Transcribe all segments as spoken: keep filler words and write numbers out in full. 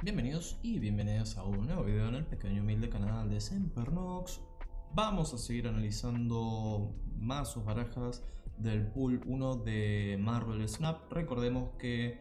Bienvenidos y bienvenidas a un nuevo video en el pequeño humilde canal de Sempernox. Vamos a seguir analizando mazos, barajas del pool uno de Marvel Snap. Recordemos que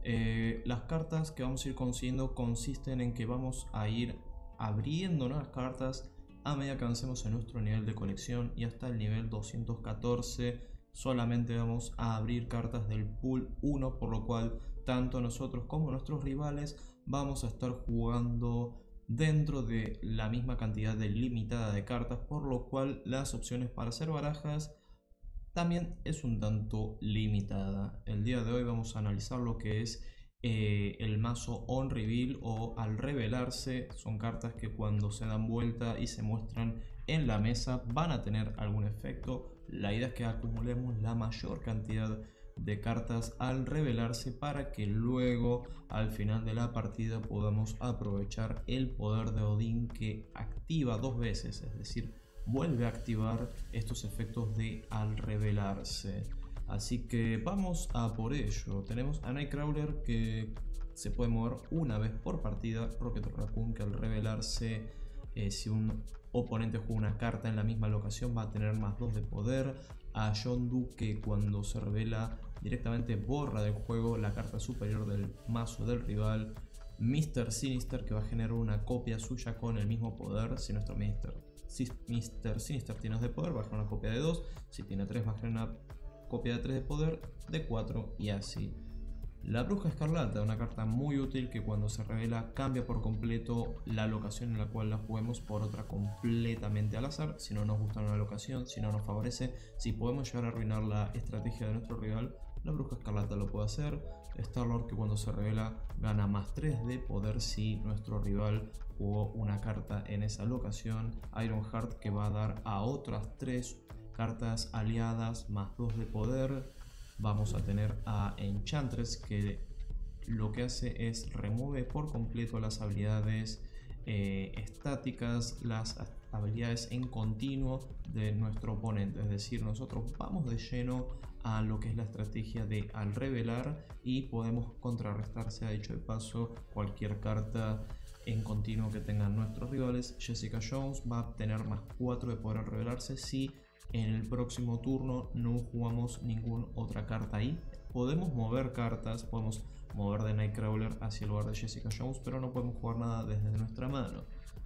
eh, las cartas que vamos a ir consiguiendo consisten en que vamos a ir abriendo nuevas cartas a medida que avancemos en nuestro nivel de colección, y hasta el nivel doscientos catorce solamente vamos a abrir cartas del pool uno, por lo cual tanto nosotros como nuestros rivales vamos a estar jugando dentro de la misma cantidad de limitada de cartas, por lo cual las opciones para hacer barajas también es un tanto limitada. El día de hoy vamos a analizar lo que es eh, el mazo On Reveal o Al Revelarse. Son cartas que cuando se dan vuelta y se muestran en la mesa van a tener algún efecto. La idea es que acumulemos la mayor cantidad de cartas al revelarse para que luego al final de la partida podamos aprovechar el poder de Odín, que activa dos veces, es decir, vuelve a activar estos efectos de al revelarse. Así que vamos a por ello. Tenemos a Nightcrawler, que se puede mover una vez por partida. Rocket Raccoon, que al revelarse, eh, si un oponente juega una carta en la misma locación, va a tener más dos de poder. A Yondu, que cuando se revela directamente borra del juego la carta superior del mazo del rival. Mister Sinister, que va a generar una copia suya con el mismo poder. Si nuestro Mister Si Mister Sinister tiene dos de poder, va a generar una copia de dos. Si tiene tres, va a generar una copia de tres de poder, de cuatro, y así. La Bruja Escarlata, una carta muy útil que cuando se revela cambia por completo la locación en la cual la juguemos por otra completamente al azar. Si no nos gusta una locación, si no nos favorece, si podemos llegar a arruinar la estrategia de nuestro rival, la Bruja Escarlata lo puede hacer. Star-Lord, que cuando se revela gana más tres de poder si nuestro rival jugó una carta en esa locación. Ironheart, que va a dar a otras tres cartas aliadas más dos de poder. Vamos a tener a Enchantress, que lo que hace es remueve por completo las habilidades eh, estáticas, las habilidades en continuo de nuestro oponente. Es decir, nosotros vamos de lleno a lo que es la estrategia de al revelar y podemos contrarrestar, sea dicho de paso, cualquier carta en continuo que tengan nuestros rivales. Jessica Jones va a tener más cuatro de poder al revelarse si en el próximo turno no jugamos ninguna otra carta ahí. Podemos mover cartas, podemos mover de Nightcrawler hacia el lugar de Jessica Jones, pero no podemos jugar nada desde nuestra mano.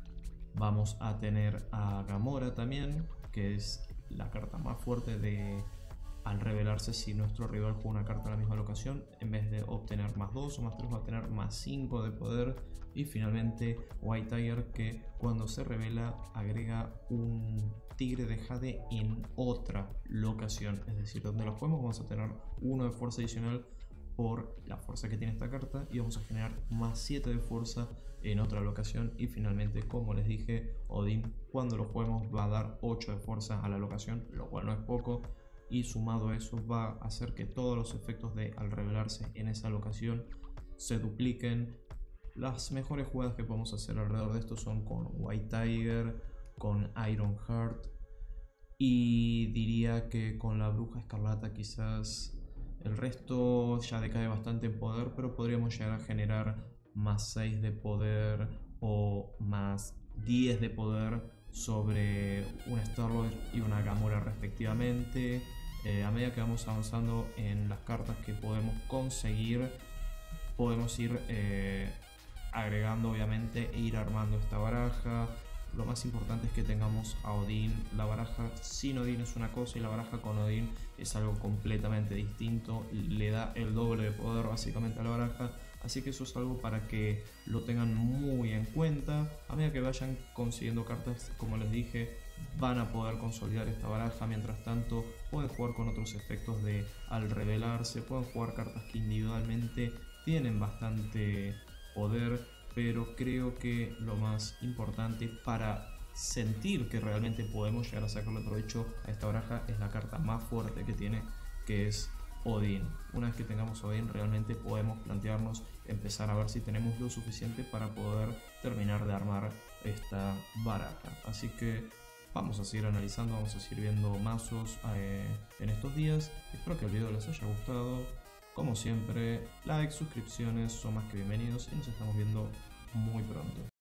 Vamos a tener a Gamora también, que es la carta más fuerte de al revelarse. Si nuestro rival juega una carta en la misma locación, en vez de obtener más dos o más tres, va a tener más cinco de poder. Y finalmente White Tiger, que cuando se revela agrega un tigre de Jade en otra locación, es decir, donde lo juguemos vamos a tener uno de fuerza adicional por la fuerza que tiene esta carta, y vamos a generar más siete de fuerza en otra locación. Y finalmente, como les dije, Odín cuando lo juguemos va a dar ocho de fuerza a la locación, lo cual no es poco, y sumado a eso va a hacer que todos los efectos de al revelarse en esa locación se dupliquen. Las mejores jugadas que podemos hacer alrededor de esto son con White Tiger, con Ironheart, y diría que con la Bruja Escarlata quizás. El resto ya decae bastante en poder, pero podríamos llegar a generar más seis de poder o más diez de poder sobre un Star-Lord y una Gamora respectivamente. Eh, a medida que vamos avanzando en las cartas que podemos conseguir, podemos ir eh, agregando obviamente e ir armando esta baraja. Lo más importante es que tengamos a Odín. La baraja sin Odín es una cosa y la baraja con Odín es algo completamente distinto. Le da el doble de poder básicamente a la baraja. Así que eso es algo para que lo tengan muy en cuenta. A medida que vayan consiguiendo cartas, como les dije, van a poder consolidar esta baraja. Mientras tanto, pueden jugar con otros efectos de al revelarse. Pueden jugar cartas que individualmente tienen bastante poder, pero creo que lo más importante para sentir que realmente podemos llegar a sacarle provecho a esta baraja es la carta más fuerte que tiene, que es Odín. Una vez que tengamos Odín, realmente podemos plantearnos empezar a ver si tenemos lo suficiente para poder terminar de armar esta baraja. Así que vamos a seguir analizando, vamos a seguir viendo mazos eh, en estos días. Espero que el video les haya gustado. Como siempre, likes, suscripciones son más que bienvenidos y nos estamos viendo muy pronto.